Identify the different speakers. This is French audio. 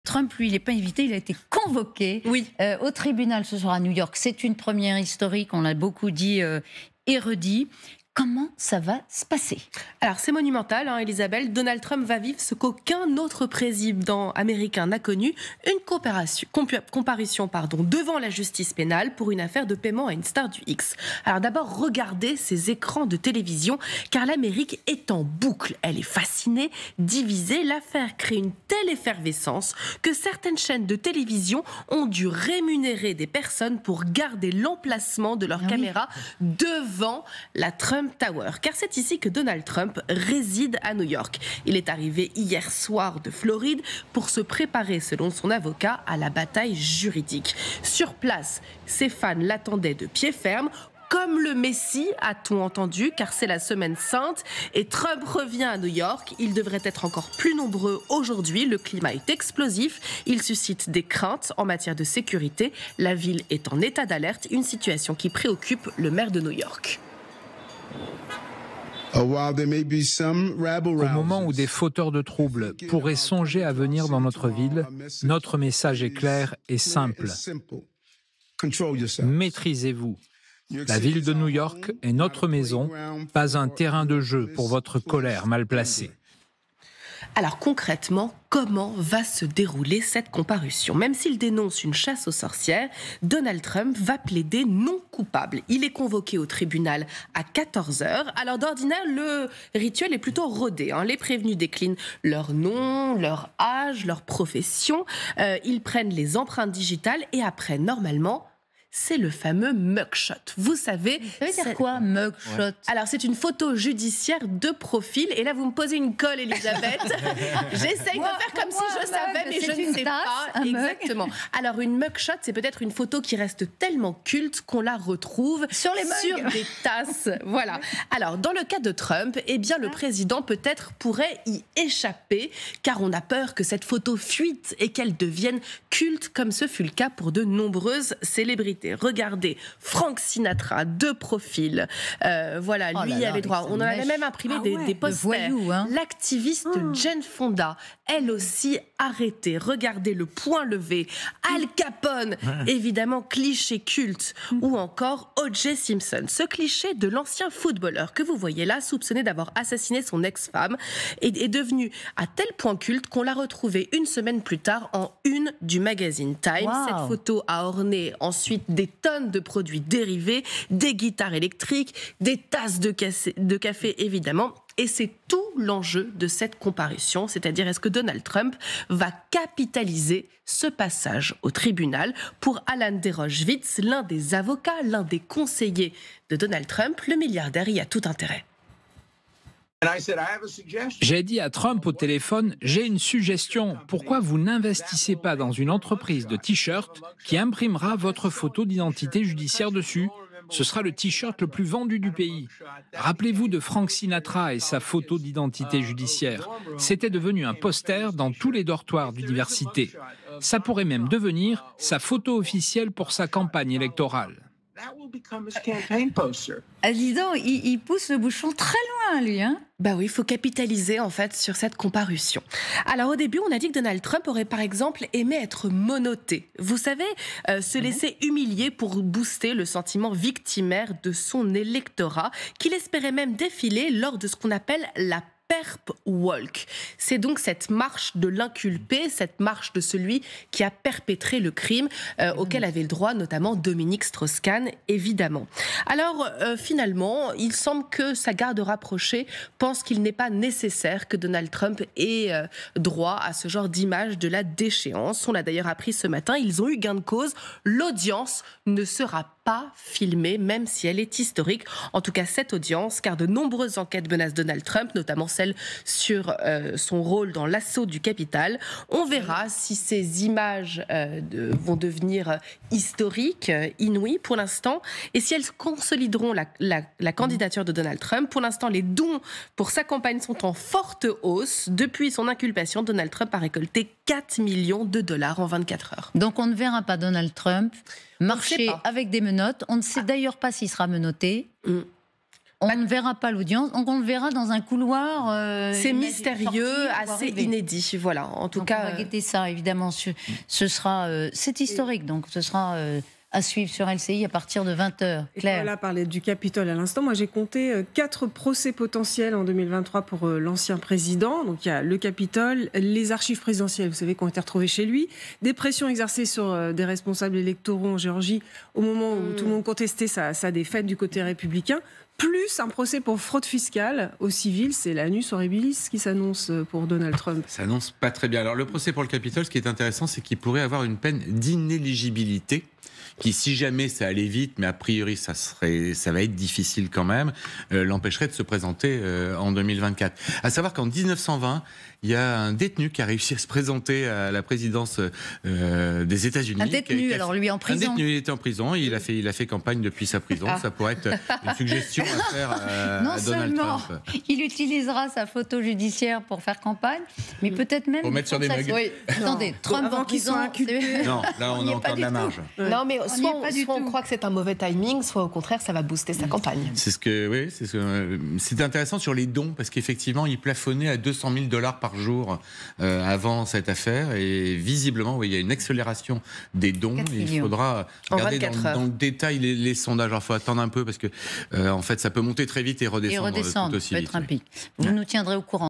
Speaker 1: Trump, lui, il n'est pas invité, il a été convoqué au tribunal ce soir à New York. C'est une première historique, on l'a beaucoup dit et redit. Comment ça va se passer?
Speaker 2: Alors c'est monumental, Elisabeth. Donald Trump va vivre ce qu'aucun autre président américain n'a connu, une comparution devant la justice pénale pour une affaire de paiement à une star du X. Alors d'abord, regardez ces écrans de télévision, car l'Amérique est en boucle. Elle est fascinée, divisée. L'affaire crée une telle effervescence que certaines chaînes de télévision ont dû rémunérer des personnes pour garder l'emplacement de leur caméra devant la Trump Tower, car c'est ici que Donald Trump réside à New York. Il est arrivé hier soir de Floride pour se préparer, selon son avocat, à la bataille juridique. Sur place, ses fans l'attendaient de pied ferme, comme le Messie, a-t-on entendu, car c'est la semaine sainte et Trump revient à New York. Il devrait être encore plus nombreux aujourd'hui. Le climat est explosif. Il suscite des craintes en matière de sécurité. La ville est en état d'alerte, une situation qui préoccupe le maire de New York.
Speaker 3: Au moment où des fauteurs de troubles pourraient songer à venir dans notre ville, notre message est clair et simple. Maîtrisez-vous. La ville de New York est notre maison, pas un terrain de jeu pour votre colère mal placée.
Speaker 2: Alors concrètement, comment va se dérouler cette comparution? Même s'il dénonce une chasse aux sorcières, Donald Trump va plaider non coupable. Il est convoqué au tribunal à 14h. Alors d'ordinaire, le rituel est plutôt rodé. Les prévenus déclinent leur nom, leur âge, leur profession. Ils prennent les empreintes digitales et après, normalement, c'est le fameux mugshot. Vous savez...
Speaker 1: Ça veut dire quoi, mugshot?
Speaker 2: Alors, c'est une photo judiciaire de profil. Et là, vous me posez une colle, Elisabeth. J'essaye de faire comme si je savais, mais je ne sais pas. Exactement. Alors, une mugshot, c'est peut-être une photo qui reste tellement culte qu'on la retrouve sur des tasses. Voilà. Alors, dans le cas de Trump, eh bien, le président, peut-être, pourrait y échapper, car on a peur que cette photo fuite et qu'elle devienne culte, comme ce fut le cas pour de nombreuses célébrités. Regardez, Frank Sinatra, de profil. Lui avait droit. On en avait même imprimé des posters.
Speaker 1: Voyous,
Speaker 2: L'activiste Jane Fonda, elle aussi arrêtée. Regardez le poing levé. Al Capone, évidemment cliché culte. Ou encore O.J. Simpson. Ce cliché de l'ancien footballeur que vous voyez là, soupçonné d'avoir assassiné son ex-femme, est devenu à tel point culte qu'on l'a retrouvé une semaine plus tard en une du magazine Time.
Speaker 1: Wow.
Speaker 2: Cette photo a orné ensuite des tonnes de produits dérivés, des guitares électriques, des tasses de café évidemment. Et c'est tout l'enjeu de cette comparution, c'est-à-dire est-ce que Donald Trump va capitaliser ce passage au tribunal? Pour Alan Desroches-Witz, l'un des avocats, l'un des conseillers de Donald Trump, le milliardaire y a tout intérêt.
Speaker 3: J'ai dit à Trump au téléphone, j'ai une suggestion. Pourquoi vous n'investissez pas dans une entreprise de t-shirts qui imprimera votre photo d'identité judiciaire dessus? Ce sera le t-shirt le plus vendu du pays. Rappelez-vous de Frank Sinatra et sa photo d'identité judiciaire. C'était devenu un poster dans tous les dortoirs d'université. Ça pourrait même devenir sa photo officielle pour sa campagne électorale.
Speaker 1: Dis donc, il pousse le bouchon très loin, lui,
Speaker 2: Bah oui, il faut capitaliser en fait sur cette comparution. Alors au début, on a dit que Donald Trump aurait par exemple aimé être menotté. Vous savez, se laisser humilier pour booster le sentiment victimaire de son électorat, qu'il espérait même défiler lors de ce qu'on appelle la Perp Walk. C'est donc cette marche de l'inculpé, cette marche de celui qui a perpétré le crime auquel avait le droit notamment Dominique Strauss-Kahn, évidemment. Alors finalement, il semble que sa garde rapprochée pense qu'il n'est pas nécessaire que Donald Trump ait droit à ce genre d'image de la déchéance. On l'a d'ailleurs appris ce matin, ils ont eu gain de cause. L'audience ne sera pas filmée, même si elle est historique. En tout cas, cette audience, car de nombreuses enquêtes menacent Donald Trump, notamment celle sur son rôle dans l'assaut du Capitole. On verra si ces images vont devenir historiques, inouïes pour l'instant, et si elles consolideront la candidature de Donald Trump. Pour l'instant, les dons pour sa campagne sont en forte hausse. Depuis son inculpation, Donald Trump a récolté 4 millions de dollars en 24 heures.
Speaker 1: Donc on ne verra pas Donald Trump marcher avec des menottes. On ne sait d'ailleurs pas s'il sera menotté. On ne verra pas l'audience, donc on le verra dans un couloir.
Speaker 2: C'est mystérieux, assez inédit. Voilà, en tout cas.
Speaker 1: On va guetter ça, évidemment. Ce sera, c'est historique, donc ce sera à suivre sur LCI à partir de 20h. Claire.
Speaker 4: Voilà, parlait du Capitole à l'instant. Moi, j'ai compté 4 procès potentiels en 2023 pour l'ancien président. Donc, il y a le Capitole, les archives présidentielles, vous savez, qui ont été retrouvées chez lui, des pressions exercées sur des responsables électoraux en Géorgie au moment où tout le monde contestait sa défaite du côté républicain, plus un procès pour fraude fiscale au civil. C'est l'annus horribilis qui s'annonce pour Donald Trump.
Speaker 5: Ça s'annonce pas très bien. Alors, le procès pour le Capitole, ce qui est intéressant, c'est qu'il pourrait avoir une peine d'inéligibilité qui, si jamais ça allait vite, mais a priori ça va être difficile quand même, l'empêcherait de se présenter en 2024. À savoir qu'en 1920, il y a un détenu qui a réussi à se présenter à la présidence des États-Unis.
Speaker 1: Un détenu, alors lui en prison.
Speaker 5: Un détenu, il était en prison, il a fait campagne depuis sa prison. Ça pourrait être une suggestion à faire à Donald Trump.
Speaker 1: Il utilisera sa photo judiciaire pour faire campagne, mais peut-être même...
Speaker 5: Pour mettre sur des mugs.
Speaker 1: Oui. Attendez, Trump en prison...
Speaker 5: Non, là on a encore de la marge.
Speaker 2: Non, mais soit on croit que c'est un mauvais timing, soit au contraire ça va booster sa campagne.
Speaker 5: C'est intéressant sur les dons, parce qu'effectivement il plafonnait à $200 000 par jour avant cette affaire, et visiblement il y a une accélération des dons. Il faudra regarder dans le détail les sondages. Il faut attendre un peu, parce que en fait ça peut monter très vite et redescendre, tout aussi
Speaker 1: peut
Speaker 5: vite.
Speaker 1: être un pic. Vous nous tiendrez au courant.